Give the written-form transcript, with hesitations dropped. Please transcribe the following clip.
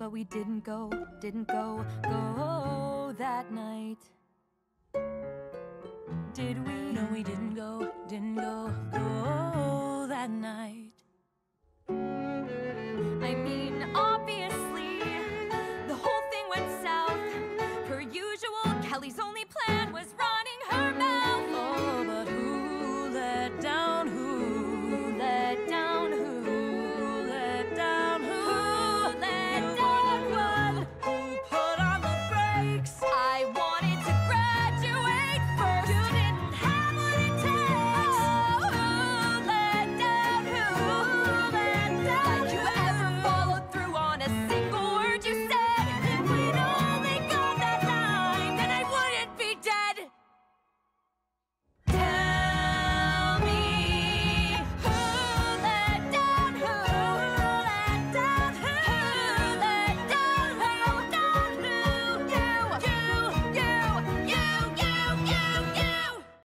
but we didn't go that night. Did we? No, we didn't go that night.